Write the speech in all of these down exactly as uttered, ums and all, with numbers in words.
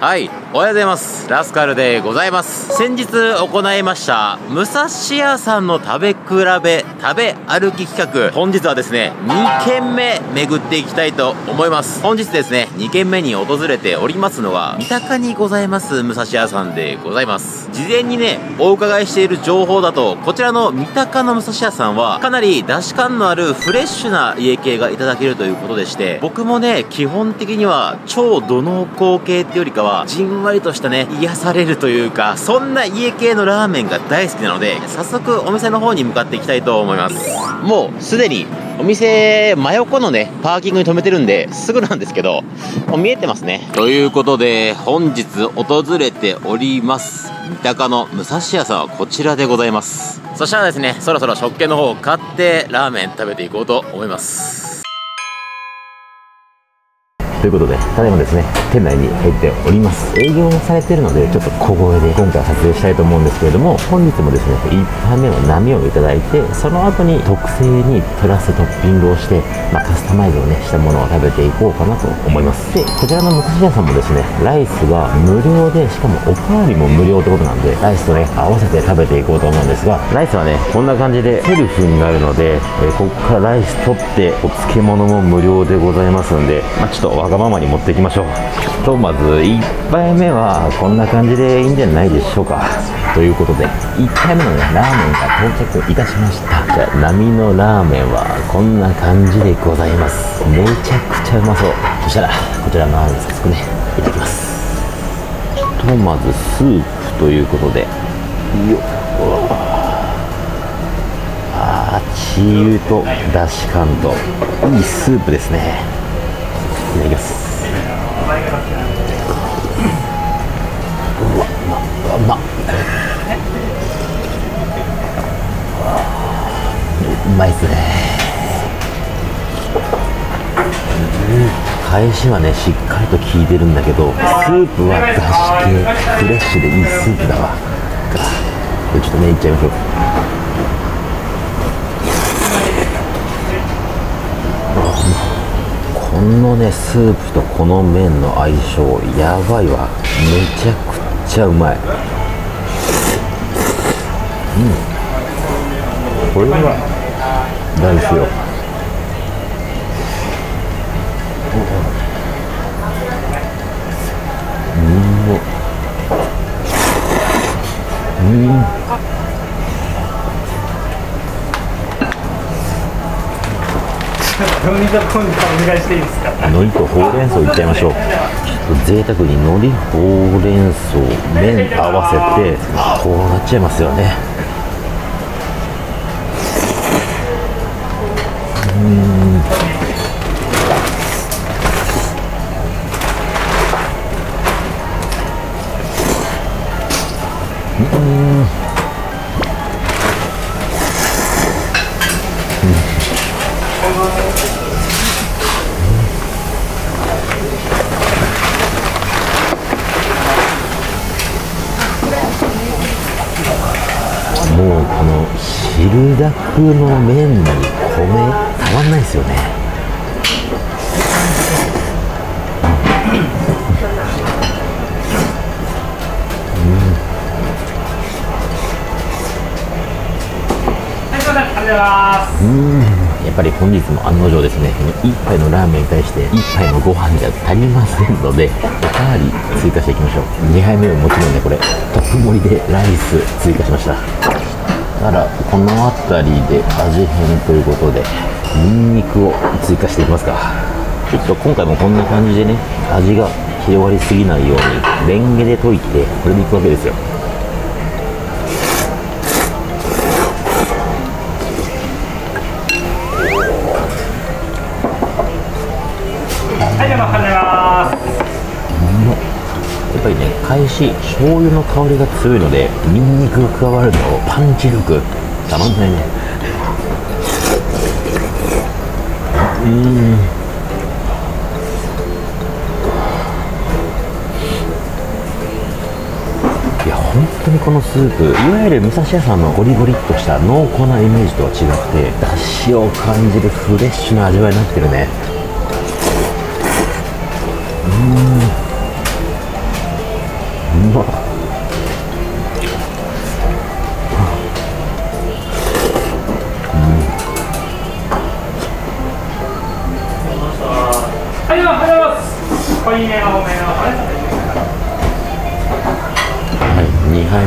はい、おはようございます。ラスカルでございます。先日行いました武蔵屋さんの食べ比べ食べ歩き企画、本日はですねにけんめ巡っていきたいと思います。本日ですねにけんめに訪れておりますのは三鷹にございます武蔵屋さんでございます。事前にねお伺いしている情報だと、こちらの三鷹の武蔵屋さんはかなり出汁感のあるフレッシュな家系がいただけるということでして、僕もね基本的には超土濃厚系ってよりかはじんわりとしたね癒されるというか、そんな家系のラーメンが大好きなので、早速お店の方に向かっていきたいと思います。もうすでにお店真横のねパーキングに止めてるんですぐなんですけど、もう見えてますね。ということで本日訪れております三鷹の武蔵屋さんはこちらでございます。そしたらですね、そろそろ食券の方を買ってラーメン食べていこうと思います。 ということで、ただいまですね、店内に入っております。営業されているので、ちょっと小声で今回は撮影したいと思うんですけれども、本日もですね、いっぱいめの波をいただいて、その後に特製にプラストッピングをして、まあ、カスタマイズをね、したものを食べていこうかなと思います。で、こちらの武蔵屋さんもですね、ライスが無料で、しかもおかわりも無料ってことなんで、ライスとね、合わせて食べていこうと思うんですが、ライスはね、こんな感じでセルフになるので、えー、ここからライス取って、お漬物も無料でございますんで、まあ、ちょっとわがままに持っていきましょう。とまずいっぱいめはこんな感じでいいんじゃないでしょうか。ということでいっぱいめのねラーメンが到着いたしました。じゃあ波のラーメンはこんな感じでございます。めちゃくちゃうまそう。そしたらこちらのラーメン早速ねいただきます。とまずスープということで、よっ、あーチー油とだし感といいスープですね。いただきます。うわ、うまっ、うまっ、うまいっすね。返しはねしっかりと効いてるんだけど、スープはだし系フレッシュでいいスープだわ。これちょっとねいっちゃいましょう。このねスープとこの麺の相性やばいわ。めちゃくちゃうまい。うん、これは大好きよ。うん、うん、 海苔と今度お願いしていいですか。 海苔とほうれん草いっちゃいましょう。ちょっと贅沢に海苔ほうれん草麺合わせてこうなっちゃいますよね。うーん、うーん、もうこの汁だくの麺に米たまんないですよね。うん、やっぱり本日も案の定ですね、いっぱいのラーメンに対していっぱいのご飯じゃ足りませんので、おかわり追加していきましょう。にはいめはもちろんね、これトップ盛りでライス追加しました。だからこの辺りで味変ということでニンニクを追加していきますか。ちょっと今回もこんな感じでね、味が広がりすぎないようにレンゲで溶いてこれでいくわけですよ。 はい、おはようございます。 やっぱりね、返し醤油の香りが強いのでニンニクが加わるとパンチ力たまんないね。うーん、いや本当にこのスープ、いわゆる武蔵屋さんのゴリゴリっとした濃厚なイメージとは違って、だしを感じるフレッシュな味わいになってるね。うーん、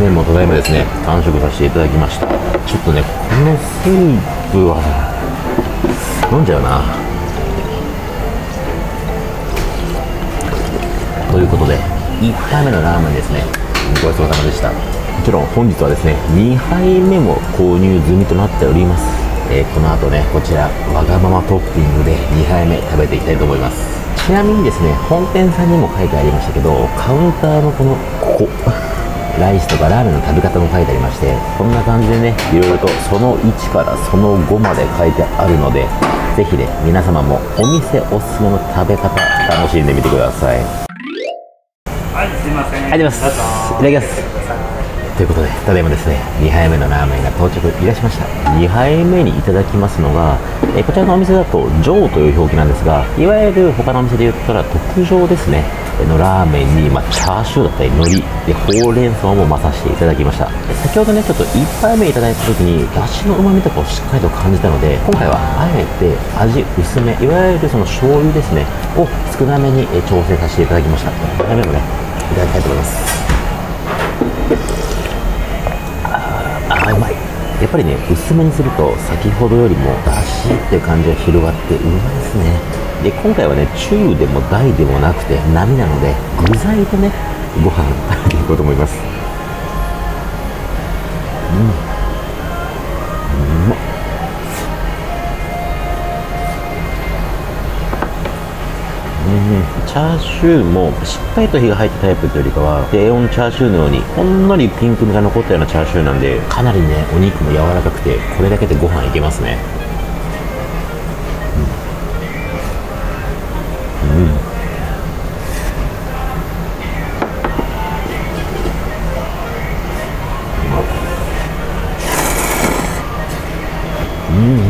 麺もただいまですね、完食させていただきました。ちょっとね、このスープは飲んじゃうな。ということでいっぱいめのラーメンですね。ごちそうさまでした。もちろん本日はですねにはいめも購入済みとなっております。えー、この後ねこちらわがままトッピングでにはいめ食べていきたいと思います。ちなみにですね本店さんにも書いてありましたけど、カウンターのこのここライスとかラーメンの食べ方も書いてありまして、こんな感じでねいろいろとそのいちからそのごまで書いてあるので、ぜひね皆様もお店おすすめの食べ方楽しんでみてください。 はい、すいません。 ありがとうございます。いただきます。ということで、ただいまですね、にはいめのラーメンが到着いたしました。にはいめにいただきますのが、えこちらのお店だと上という表記なんですが、いわゆる他のお店で言ったら特上ですねのラーメンに、まあ、チャーシューだったり海苔でほうれん草も混ざせていただきました。先ほどねちょっといっぱいめいただいた時にだしのうまみとかをしっかりと感じたので、今回はあえて味薄め、いわゆるその醤油ですねを少なめに調整させていただきました。にはいめもねいただきたいと思います。あーうまい。やっぱりね薄めにすると先ほどよりもだしっていう感じが広がってうまいですね。で今回はね中でも大でもなくて並なので、具材とねご飯食べていこうと思います。うん、うまっ。うん、チャーシューもしっかりと火が入ったタイプというよりかは低温チャーシューのようにほんのりピンクみが残ったようなチャーシューなんで、かなりねお肉も柔らかくてこれだけでご飯いけますね。うん、うん、うん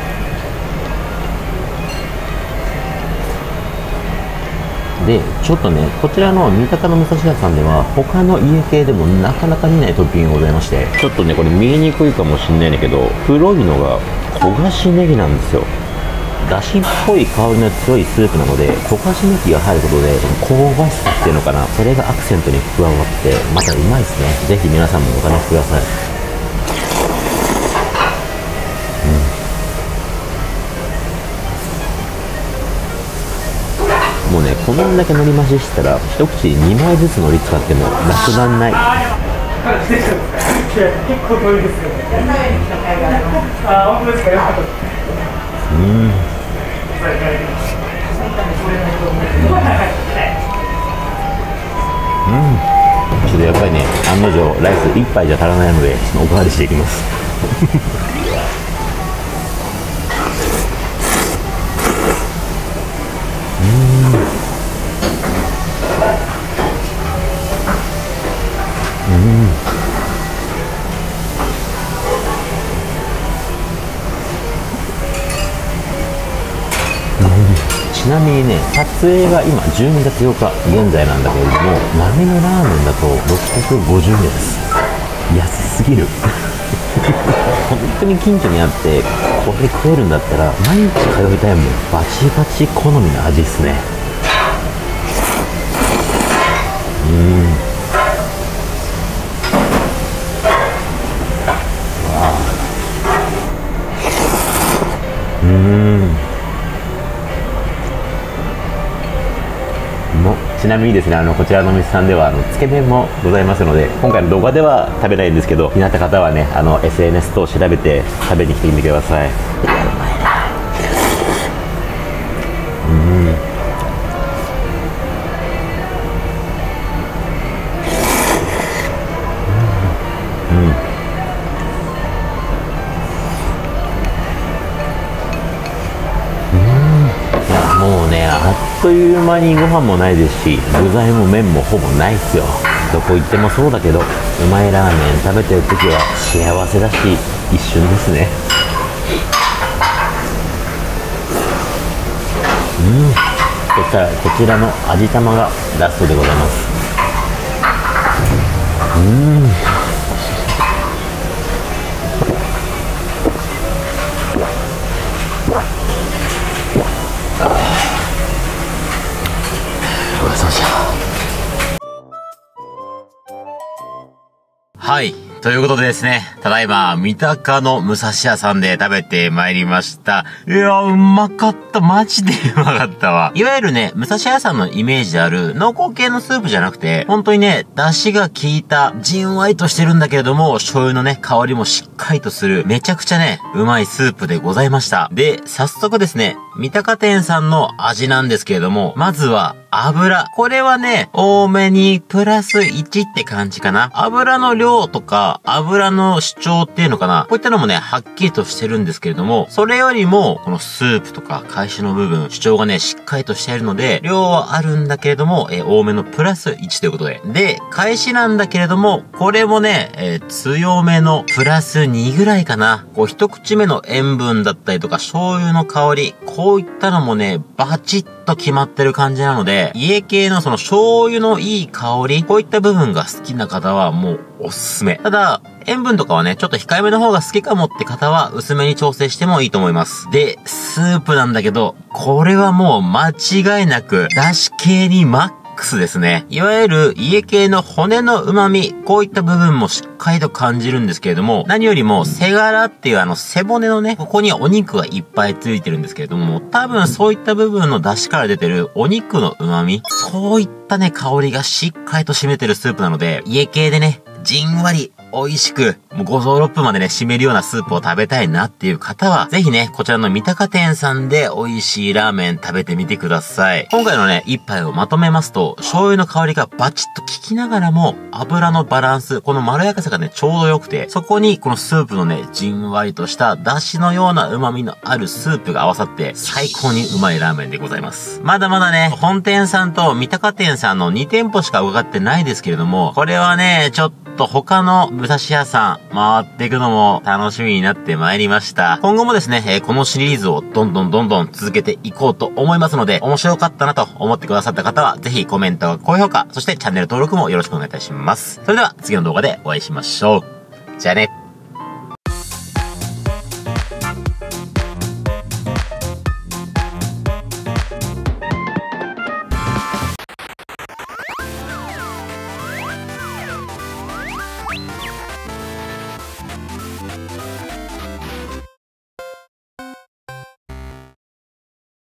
で、ちょっとね、こちらの三鷹の武蔵屋さんでは他の家系でもなかなか見ないトッピングがございまして、ちょっとねこれ見えにくいかもしれないんだけど、黒いのが焦がしネギなんですよ。だしっぽい香りの強いスープなので、焦がしネギが入ることで香ばしさっていうのかな、それがアクセントに加わってまたうまいですね。ぜひ皆さんもお試しください。もうね、こんだけ海苔増ししたら一口にまいずつ海苔使ってもなくなんない。 結構遠いですよね。あ、本当ですか。よかった。 うん。うん。ちょっとやっぱりね、案の定ライス一杯じゃ足らないのでおかわりしていきます。ちなみにね、撮影が今じゅうにがつようか現在なんだけれども、波のラーメンだとろっぴゃくごじゅうえんです。安すぎる。本当に近所にあってこれ食えるんだったら毎日通いたいもん。バチバチ好みの味っすね。うーん、わあ、うーん、もちなみにですね、あのこちらのお店さんではあのつけ麺もございますので、今回の動画では食べないんですけど、気になった方はね、あの エスエヌエス 等を調べて食べに来てみてください。うん、うん、もうね、あっという間にご飯もないですし、具材も麺もほぼないっすよ。どこ行ってもそうだけど、うまいラーメン食べてる時は幸せだし一瞬ですね。うん、そしたらこちらの味玉がラストでございます。うん、 はい。ということでですね、ただいま、三鷹の武蔵屋さんで食べてまいりました。いや、うまかった。マジでうまかったわ。いわゆるね、武蔵屋さんのイメージである濃厚系のスープじゃなくて、本当にね、出汁が効いた、じんわりとしてるんだけれども、醤油のね、香りもしっかりとする、めちゃくちゃね、うまいスープでございました。で、早速ですね、三鷹店さんの味なんですけれども、まずは、油。これはね、多めにプラスいちって感じかな。油の量とか、油の主張っていうのかな。こういったのもね、はっきりとしてるんですけれども、それよりも、このスープとか、返しの部分、主張がね、しっかりとしているので、量はあるんだけれども、えー、多めのプラスいちということで。で、返しなんだけれども、これもね、えー、強めのプラスにぐらいかな。こう、一口目の塩分だったりとか、醤油の香り、こういったのもね、バチッと決まってる感じなので、家系のその醤油のいい香り、こういった部分が好きな方はもうおすすめ。ただ、塩分とかはね、ちょっと控えめの方が好きかもって方は薄めに調整してもいいと思います。で、スープなんだけど、これはもう間違いなく、だし系にマックスですね。いわゆる家系の骨の旨味、こういった部分もしっかりと感じるんですけれども、何よりも背柄っていうあの背骨のね、ここにお肉がいっぱいついてるんですけれども、多分そういった部分の出汁から出てるお肉の旨味、そういったね、香りがしっかりと占めてるスープなので、家系でね、じんわり美味しく、もうご臓ろっぷまでね、締めるようなスープを食べたいなっていう方は、ぜひね、こちらの三鷹店さんで美味しいラーメン食べてみてください。今回のね、一杯をまとめますと、醤油の香りがバチッと効きながらも、油のバランス、このまろやかさがね、ちょうど良くて、そこにこのスープのね、じんわりとした出汁のような旨味のあるスープが合わさって、最高にうまいラーメンでございます。まだまだね、本店さんと三鷹店さんのに店舗しか伺ってないですけれども、これはね、ちょっと他の武蔵屋さん回っていくのも楽しみになってまいりました。今後もですね、えー、このシリーズをどんどんどんどん続けていこうと思いますので、面白かったなと思ってくださった方は、ぜひコメント、高評価、そしてチャンネル登録もよろしくお願いいたします。それでは次の動画でお会いしましょう。じゃあね。